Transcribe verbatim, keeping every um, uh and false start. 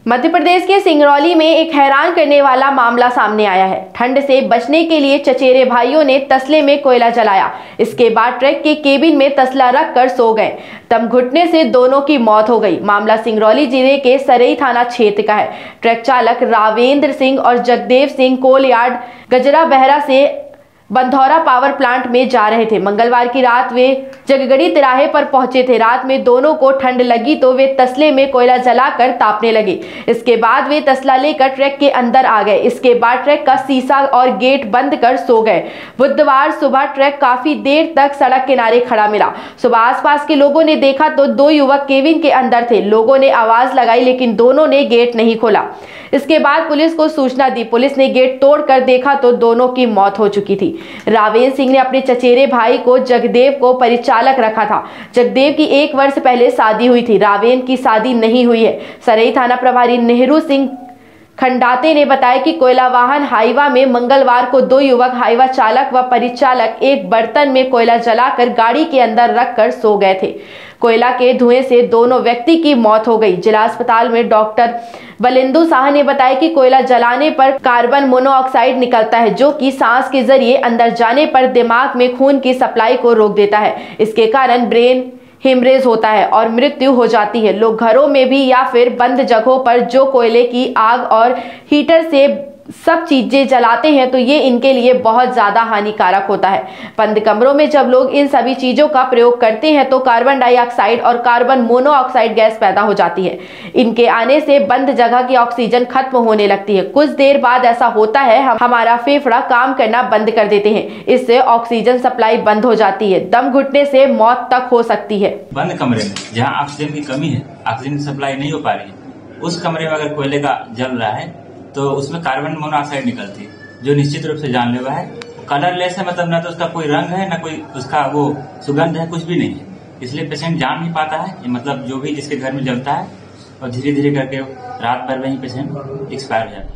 मध्य प्रदेश के सिंगरौली में एक हैरान करने वाला मामला सामने आया है। ठंड से बचने के लिए चचेरे भाइयों ने तसले में कोयला जलाया। इसके बाद ट्रक के केबिन में तसला रखकर सो गए। दम घुटने से दोनों की मौत हो गई। मामला सिंगरौली जिले के सरई थाना क्षेत्र का है। ट्रक चालक रावेंद्र सिंह और जगदेव सिंह कोलयार्ड गजरा बहरा से बंधौरा पावर प्लांट में जा रहे थे। मंगलवार की रात वे जगगड़ी तिराहे पर पहुंचे थे। रात में दोनों को ठंड लगी तो वे तसले में कोयला जलाकर तापने लगे। इसके बाद वे तसला लेकर ट्रक के अंदर आ गए। इसके बाद ट्रक का शीशा और गेट बंद कर सो गए। बुधवार सुबह ट्रक काफी देर तक सड़क किनारे खड़ा मिला। सुबह आसपास के लोगों ने देखा तो दो युवक केबिन के अंदर थे। लोगों ने आवाज लगाई लेकिन दोनों ने गेट नहीं खोला। इसके बाद पुलिस को सूचना दी। पुलिस ने गेट तोड़कर देखा तो दोनों की मौत हो चुकी थी। रावेंद्र सिंह ने अपने चचेरे भाई को जगदेव को परिचालक रखा था। जगदेव की एक वर्ष पहले शादी हुई थी। रावेंद्र की शादी नहीं हुई है। सरई थाना प्रभारी नेहरू सिंह खंडाते ने बताया कि कोयला वाहन हाईवा में मंगलवार को दो युवक हाईवा चालक व परिचालक एक बर्तन में कोयला जलाकर गाड़ी के अंदर रखकर सो गए थे। कोयला के धुएं से दोनों व्यक्ति की मौत हो गई। जिला अस्पताल में डॉक्टर बलिंदु साह ने बताया कि कोयला जलाने पर कार्बन मोनोऑक्साइड निकलता है, जो कि सांस के जरिए अंदर जाने पर दिमाग में खून की सप्लाई को रोक देता है। इसके कारण ब्रेन हेमरेज होता है और मृत्यु हो जाती है। लोग घरों में भी या फिर बंद जगहों पर जो कोयले की आग और हीटर से सब चीजें जलाते हैं तो ये इनके लिए बहुत ज्यादा हानिकारक होता है। बंद कमरों में जब लोग इन सभी चीजों का प्रयोग करते हैं तो कार्बन डाइऑक्साइड और कार्बन मोनोऑक्साइड गैस पैदा हो जाती है। इनके आने से बंद जगह की ऑक्सीजन खत्म होने लगती है। कुछ देर बाद ऐसा होता है हम हमारा फेफड़ा काम करना बंद कर देते हैं। इससे ऑक्सीजन सप्लाई बंद हो जाती है। दम घुटने से मौत तक हो सकती है। बंद कमरे में जहाँ ऑक्सीजन की कमी है, ऑक्सीजन सप्लाई नहीं हो पा रही है, उस कमरे में अगर कोयले का जल रहा है तो उसमें कार्बन मोनोऑक्साइड निकलती है, जो निश्चित रूप से जानलेवा है। कलरलेस है, मतलब ना तो उसका कोई रंग है ना कोई उसका वो सुगंध है, कुछ भी नहीं है। इसलिए पेशेंट जान नहीं पाता है। ये मतलब जो भी जिसके घर में जलता है और धीरे धीरे करके रात भर में ही पेशेंट एक्सपायर हो जाता है।